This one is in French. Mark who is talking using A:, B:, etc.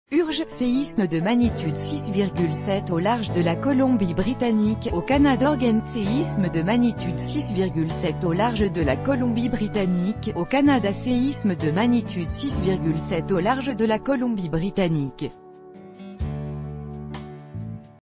A: Urge, séisme de magnitude 6,7 au large de la Colombie-Britannique, au Canada. Orgen, séisme de magnitude 6,7 au large de la Colombie-Britannique, au Canada. Séisme de magnitude 6,7 au large de la Colombie-Britannique.